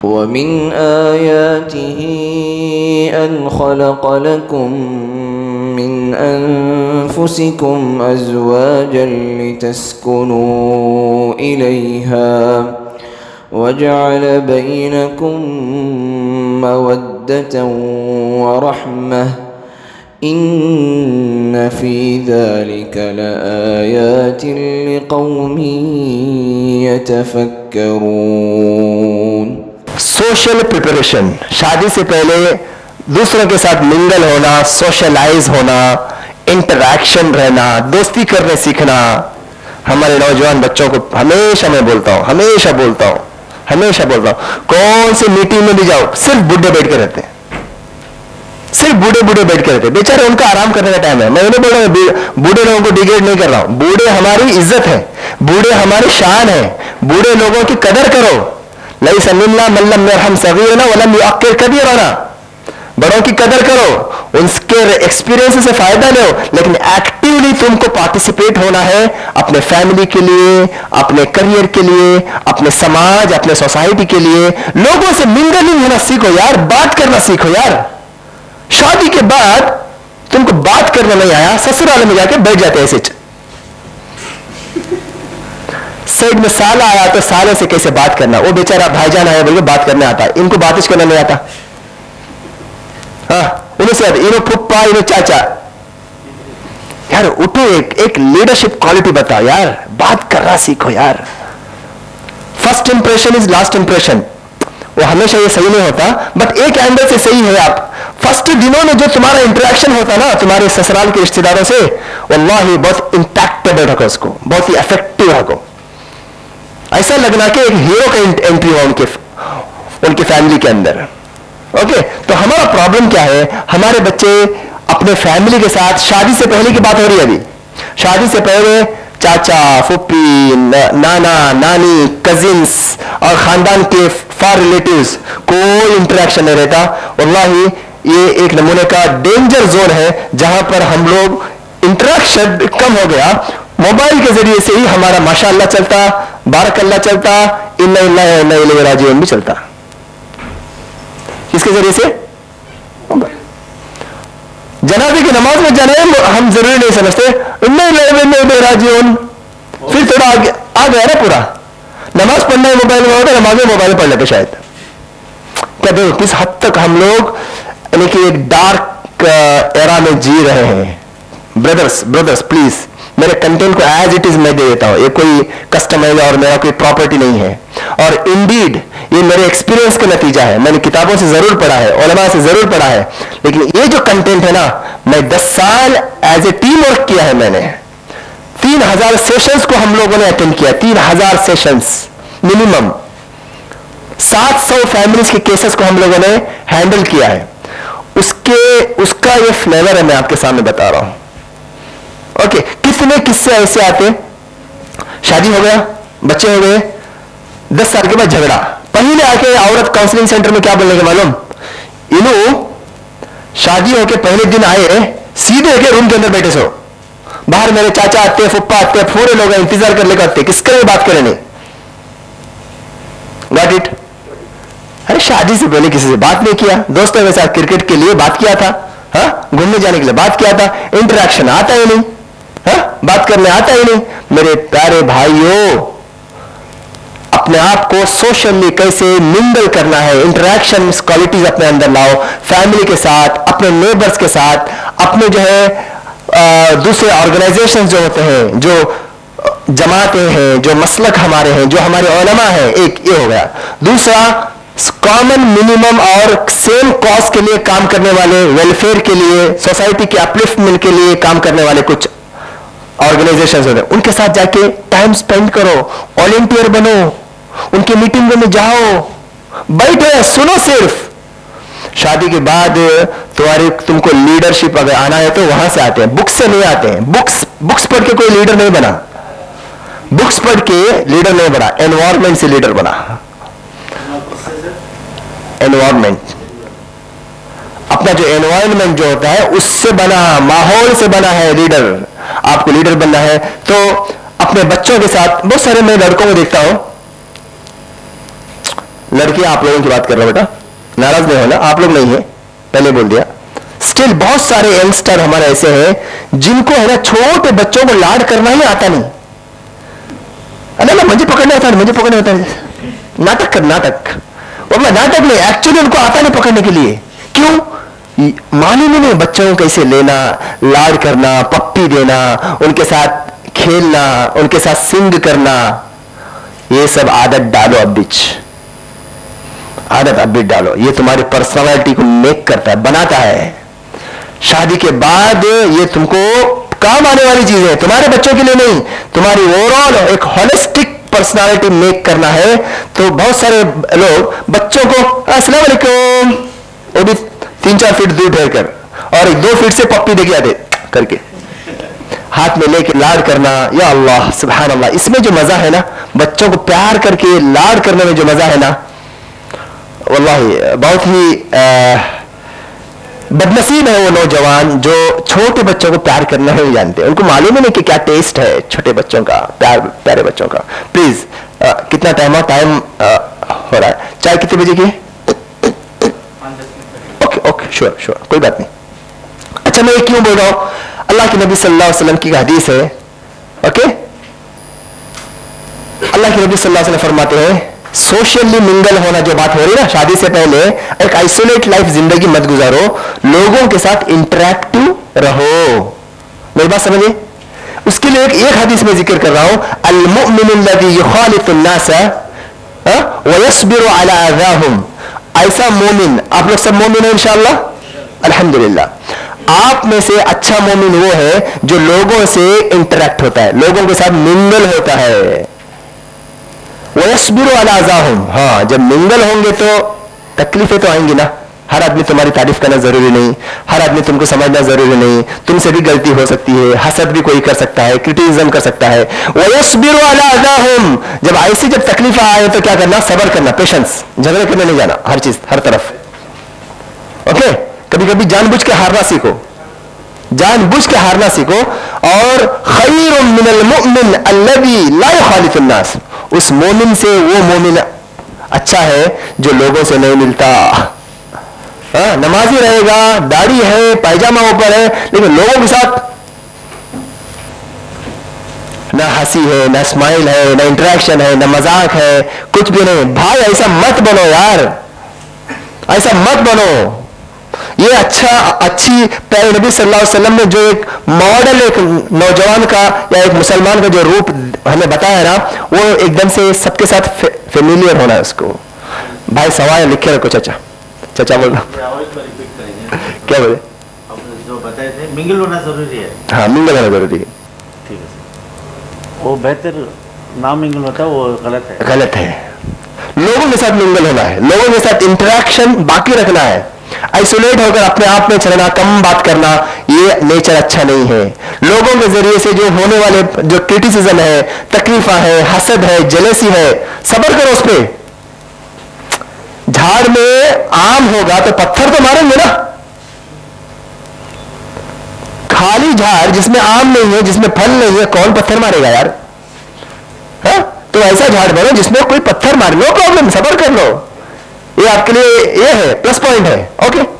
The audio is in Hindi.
वमिन आयातिही अन खलक़ लकुम मिन अनफुसिकुम अज़वाजन लितस्कुनू इलैहा वजअल बैनकुम मवद्दतन व रहमह इन्न फी ज़ालिका लआयातिन लिक़ौमिन यतफ़क्करून। सोशल प्रिपरेशन, शादी से पहले दूसरों के साथ मिंगल होना, सोशलाइज होना, इंटरैक्शन रहना, दोस्ती करने सीखना। हमारे नौजवान बच्चों को हमेशा मैं बोलता हूं, हमेशा बोलता हूं, कौन सी मीटिंग में भी जाओ सिर्फ बूढ़े बैठ के रहते हैं, सिर्फ बूढ़े बैठ के रहते हैं। बेचारे उनका आराम करने का टाइम है। मैं उन्हें बोल रहा हूं बूढ़े लोगों को डिग्रेड नहीं कर रहा हूं। बूढ़े हमारी इज्जत है, बूढ़े हमारी शान है। बूढ़े लोगों की कदर करो। लैसा मिन्ना मन लम यरहम सगीरना वलम युअक्किर कबीरना। बड़ों की कदर करो, उनके एक्सपीरियंस से फायदा लो, लेकिन एक्टिवली तुमको पार्टिसिपेट होना है अपने फैमिली के लिए, अपने करियर के लिए, अपने समाज, अपने सोसाइटी के लिए। लोगों से मिंगलिंग होना सीखो यार, बात करना सीखो यार। शादी के बाद तुमको बात करना नहीं आया, ससुराल में जाके बैठ जाते ऐसे। साइड में साला आया तो साले से कैसे बात करना, वो बेचारा भाईजान आया बोल के बात करने आता है, इनको बात करना नहीं आता। हाँ, उन्हें से इन्हों फुप्पा, इन्हों चाचा। यार उठो, एक लीडरशिप क्वालिटी बताओ यार, बात करना सीखो यार। First impression is last impression. वो हमेशा ये सही नहीं होता, बट एक एंगल से सही है। आप फर्स्ट दिनों में जो तुम्हारा इंटरेक्शन होता ना तुम्हारे ससुराल के रिश्तेदारों से, वल्लाही बहुत इंपैक्टेबल रखो उसको, बहुत ही इफेक्टिव रखो। ऐसा लगना कि एक हीरो का एंट्री हो उनके फैमिली के अंदर। ओके, तो हमारा प्रॉब्लम क्या है, हमारे बच्चे अपने फैमिली के साथ, शादी से पहले की बात हो रही है अभी, शादी से पहले चाचा, फुप्पी, नाना, नानी, कजिन्स और खानदान के फार रिलेटिव्स कोई इंटरेक्शन नहीं रहता। वल्लाही ये एक नमूने का डेंजर जोन है जहां पर हम लोग इंटरेक्शन कम हो गया। मोबाइल के जरिए से ही हमारा माशाअल्लाह चलता, बारकल्लाह चलता, इन्ना लिल्लाहि व इन्ना इलैहि राजिऊन भी चलता। किसके जरिए से? जनाजे की नमाज में जाना हम जरूरी नहीं समझते, इन्ना लिल्लाहि व इन्ना इलैहि राजिऊन। फिर थोड़ा आगे आ गया ना पूरा, नमाज पढ़ना ही मोबाइल में होता, नमाज में मोबाइल पढ़ लेते शायद। क्या देखो किस हद तक हम लोग यानी कि एक डार्क एरा में जी रहे हैं। ब्रदर्स प्लीज, मेरे कंटेंट को एज इट इज मैं दे देता हूं, ये कोई कस्टमाइज और मेरा कोई प्रॉपर्टी नहीं है। और इंडीड ये मेरे एक्सपीरियंस का नतीजा है। मैंने किताबों से जरूर पढ़ा है, उलमा से जरूर पढ़ा है, लेकिन ये जो कंटेंट है ना, मैं 10 साल एज ए टीम वर्क किया है। मैंने 3000 सेशंस को हम लोगों ने अटेंड किया, 3000 सेशंस मिनिमम। 700 फैमिलीज के केसेस को हम लोगों ने हैंडल किया है। उसका ये फ्लेवर है, मैं आपके सामने बता रहा हूं। ओके, कितने किस्से ऐसे आते, शादी हो गया, बच्चे हो गए, 10 साल के बाद झगड़ा। पहले आके औरत काउंसलिंग सेंटर में क्या बोलने के मालूम, शादी होके पहले दिन आए, सीधे के रूम के अंदर बैठे सो, बाहर मेरे चाचा आते, फुप्पा आते, पूरे लोग इंतजार कर लेकर आते, किसके लिए बात करें नहीं। Got it? अरे शादी से पहले किसी से बात नहीं किया, दोस्तों के साथ क्रिकेट के लिए बात किया था, हाँ, घूमने जाने के लिए बात किया था, इंटरेक्शन आता ही नहीं, हाँ, बात करने आता ही नहीं। मेरे प्यारे भाइयों, अपने आप को सोशली कैसे मिंगल करना है, इंटरेक्शन क्वालिटीज अपने अंदर लाओ, फैमिली के साथ, अपने नेबर्स के साथ, अपने जो है दूसरे ऑर्गेनाइजेशन जो होते हैं, जो जमातें हैं, जो मसलक हमारे हैं, जो हमारे उलमा हैं, एक ये हो गया। दूसरा, कॉमन मिनिमम और सेम कॉज के लिए काम करने वाले, वेलफेयर के लिए, सोसाइटी के अपलिफ्टमेंट के लिए काम करने वाले कुछ ऑर्गेनाइजेशंस होते हैं, उनके साथ जाके टाइम स्पेंड करो, वॉलंटियर बनो, उनकी मीटिंगों में जाओ, बैठो, सुनो। सिर्फ शादी के बाद तुमको लीडरशिप अगर आना है तो वहां से आते हैं, बुक्स से नहीं आते हैं। बुक्स पढ़ के कोई लीडर नहीं बना, बुक्स पढ़ के लीडर नहीं बना, एनवायरमेंट से लीडर बना। एनवायरमेंट, अपना जो एनवायरमेंट जो होता है उससे बना, माहौल से बना है लीडर। आपको लीडर बनना है तो अपने बच्चों के साथ, बहुत सारे मैं लड़कों को देखता हूं, लड़कियां आप लोगों की बात कर रहा हूं बेटा, नाराज नहीं होना, आप लोग नहीं है, पहले बोल दिया। स्टिल बहुत सारे यंगस्टर हमारे ऐसे हैं जिनको है ना छोटे बच्चों को लाड करना ही आता नहीं। अरे ना मुझे पकड़ने आता है, मुझे पकड़ने आता है, नाटक कर, नाटक, और मैं नाटक नहीं, एक्चुअली उनको आता नहीं पकड़ने के लिए। क्यों? मालूम ही नहीं बच्चों को कैसे लेना, लाड करना, पप्पी देना, उनके साथ खेलना, उनके साथ सिंग करना। ये सब आदत डालो अब बीच, आदत अब बीच डालो। ये तुम्हारी पर्सनालिटी को मेक करता है, बनाता है। शादी के बाद ये तुमको काम आने वाली चीज है, तुम्हारे बच्चों के लिए नहीं, तुम्हारी ओवरऑल एक होलिस्टिक पर्सनालिटी मेक करना है। तो बहुत सारे लोग बच्चों को अस्सलाम वालेकुम, वो भी 3-4 फीट दूर ठहर कर, और 2 फीट से पप्पी देके आते करके हाथ में लेके लाड करना। या अल्लाह सुभान अल्लाह, इसमें जो मजा है ना, बच्चों को प्यार करके लाड करने में जो मजा है ना, वल्लाही बहुत ही बदनसीब है वो नौजवान जो छोटे बच्चों को प्यार करना नहीं जानते। उनको मालूम ही नहीं कि क्या टेस्ट है छोटे बच्चों का, प्यारे बच्चों का। प्लीज कितना टाइम हो रहा है? चाय कितने बजे की? ओके श्योर श्योर, कोई बात नहीं। अच्छा मैं क्यों बोल रहा हूं? अल्लाह के नबी सल्लल्लाहु अलैहि वसल्लम की हदीस है। ओके, अल्लाह के नबी सल्लल्लाहु अलैहि वसल्लम फरमाते हैं सोशली मिंगल होना, जो बात हो रही है ना शादी से पहले, एक आइसोलेट लाइफ जिंदगी मत गुजारो, लोगों के साथ इंटरैक्टिव रहो। मेरी बात समझिए? उसके लिए एक हदीस में जिक्र कर रहा हूं, अल मुमिनु अल्लज़ी युखालितु अन्नास व यस्बिरु अला अज़ाहुम। ऐसा मोमिन, आप लोग सब मोमिन हैं इंशाअल्लाह, अल्हम्दुलिल्लाह। आप में से अच्छा मोमिन वो है जो लोगों से इंटरैक्ट होता है, लोगों के साथ मिंगल होता है। वयस्बिरु अला अज़ाहुम, हाँ जब मिंगल होंगे तो तकलीफें तो आएंगी ना। हर आदमी तुम्हारी तारीफ करना जरूरी नहीं, हर आदमी तुमको समझना जरूरी नहीं, तुमसे भी गलती हो सकती है, हसद भी कोई कर सकता है, क्रिटिसिज्म कर सकता है। वयस्बिरु अला अज़ाहुम, जब ऐसी जब तकलीफ आए तो क्या करना? सब्र करना, पेशेंस, झगड़े करने नहीं जाना हर चीज हर तरफ। ओके, कभी कभी जानबूझ के हारना सीखो, जानबूझ के हारना सीखो। और खैरुम मिनल मुमिन अल्लज़ी ला युखालितु अन्नास, उस मोमिन से वो मोमिन अच्छा है जो लोगों से नहीं मिलता। नमाजी रहेगा, दाढ़ी है, पायजामा ऊपर है, लेकिन लोगों के साथ ना हंसी है, ना स्माइल है, ना इंटरेक्शन है, ना मजाक है, कुछ भी नहीं। भाई ऐसा मत बनो यार, ऐसा मत बनो। ये अच्छी प्यारे नबी सल्लल्लाहु अलैहि वसल्लम ने जो एक मॉडल एक नौजवान का या एक मुसलमान का जो रूप हमें बताया ना, वो एकदम से सबके साथ फेमिलियर होना है उसको। भाई सवाल लिखे रखो चाचा, चाचा बोल क्या बोले? जो बताए थे मिंगल होना जरूरी है। हाँ मिंगल होना जरूरी है, ठीक है। वो बेहतर ना मिंगल होता है, वो गलत है, गलत है। लोगों के साथ मिंगल होना है, लोगों के साथ इंटरेक्शन बाकी रखना है। आइसोलेट होकर अपने आप में चलना, कम बात करना, ये नेचर अच्छा नहीं है। लोगों के जरिए से जो होने वाले जो क्रिटिसिज्म है, तकलीफा है, हसद है, जेलसी है, सब्र करो उस पे। झाड़ में आम होगा तो पत्थर तो मारेंगे ना। खाली झाड़ जिसमें आम नहीं है, जिसमें फल नहीं है, कौन पत्थर मारेगा यार? हा? तो ऐसा झाड़ बनो जिसमें कोई पत्थर मारे, नो प्रॉब्लम, सब्र कर लो। ये आपके लिए ये है, प्लस पॉइंट है। ओके